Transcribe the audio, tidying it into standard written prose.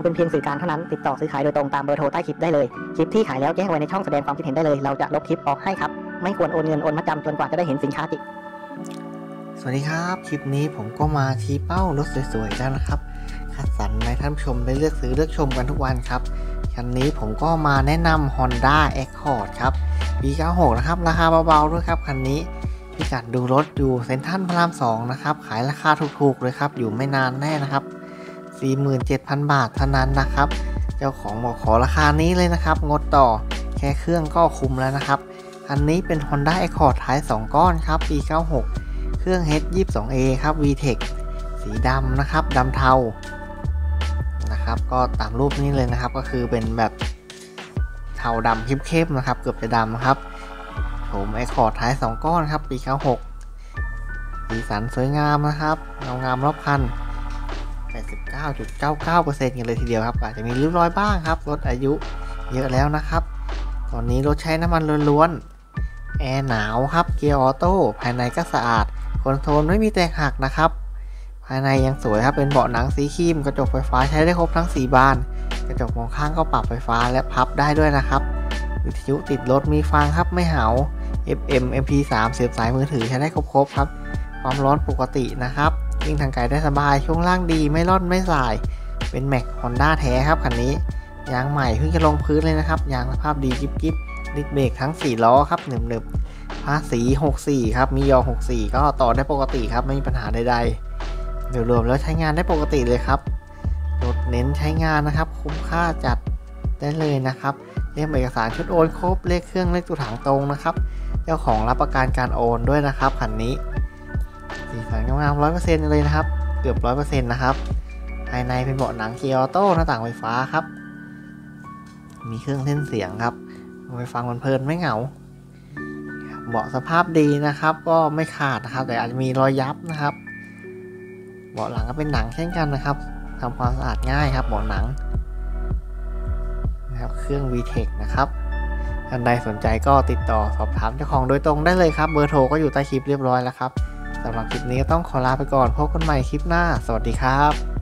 เป็นเพียงสื่อกลางเท่านั้นติดต่อซื้อขายโดยตรงตามเบอร์โทรใต้คลิปได้เลยคลิปที่ขายแล้วแจ้งไว้ในช่องแสดงความคิดเห็นได้เลยเราจะลบคลิปออกให้ครับไม่ควรโอนเงินโอนมัดจำจนกว่าจะได้เห็นสินค้าจริงสวัสดีครับคลิปนี้ผมก็มาชี้เป้ารถสวยๆแล้วนะครับคัดสรรให้ท่านผู้ชมได้เลือกซื้อเลือกชมกันทุกวันครับคันนี้ผมก็มาแนะนำ Honda Accord ครับปี96นะครับราคาเบาๆด้วยครับคันนี้พิกัดดูรถอยู่เซ็นทรัลพระราม2นะครับขายราคาถูกๆเลยครับอยู่ไม่นานแน่นะครับ 47,000 บาทเท่านั้นนะครับเจ้าของบอกขอราคานี้เลยนะครับงดต่อแค่เครื่องก็คุ้มแล้วนะครับคันนี้เป็น Honda Accord ท้าย2ก้อนครับปี96เครื่อง H22A ครับ VTEC สีดำนะครับดำเทานะครับก็ตามรูปนี้เลยนะครับก็คือเป็นแบบเทาดำเข้มๆนะครับเกือบจะดำครับผม Accord ท้าย2ก้อนครับปี96สีสันสวยงามนะครับเงางามรอบคัน 89.99% กันเลยทีเดียวครับอาจจะมีริ้วรอยบ้างครับรถอายุเยอะแล้วนะครับตอนนี้รถใช้น้ำมันล้วนๆแอร์หนาวครับเกียร์ออโต้ภายในก็สะอาดคอนโซลไม่มีแตกหักนะครับภายในยังสวยครับเป็นเบาะหนังสีครีมกระจกไฟฟ้าใช้ได้ครบทั้ง4บานกระจกมองข้างก็ปรับไฟฟ้าและพับได้ด้วยนะครับวิทยุติดรถมีฟังครับไม่เห่า FM MP3 เสียบสายมือถือใช้ได้ครบครับความร้อนปกตินะครับวิ่งทางไกลได้สบายช่วงล่างดีไม่ร่อนไม่สายเป็นแม็ก Honda แท้ครับคันนี้ยางใหม่เพิ่งจะลงพื้นเลยนะครับยางสภาพดีกิ๊บดิสเบรกทั้ง4ล้อครับหนึบภาษี64ครับมียอ64ก็ต่อได้ปกติครับไม่มีปัญหาใดๆโดยรวมแล้วใช้งานได้ปกติเลยครับรถเน้นใช้งานนะครับคุ้มค่าจัดได้เลยนะครับเรียกเอกสารชุดโอนครบเลขเครื่องเลขตัวถังตรงนะครับเจ้าของรับประกันการโอนด้วยนะครับคันนี้สีสันงาม 100% เลยนะครับเกือบ 100% นะครับภายในเป็นเบาะหนังเกียร์ออโต้หน้าต่างไฟฟ้าครับมีเครื่องเล่นเสียงครับเอาไปฟังเพลินๆไม่เหงาเบาะสภาพดีนะครับก็ไม่ขาดนะครับแต่อาจจะมีรอยยับนะครับเบาะหลังก็เป็นหนังเช่นกันนะครับทำความสะอาดง่ายครับเบาะหนังนะครับเครื่อง VTEC นะครับท่านใดสนใจก็ติดต่อสอบถามเจ้าของโดยตรงได้เลยครับเบอร์โทรก็อยู่ใต้คลิปเรียบร้อยแล้วครับสำหรับคลิปนี้ก็ต้องขอลาไปก่อนพบกันใหม่คลิปหน้าสวัสดีครับ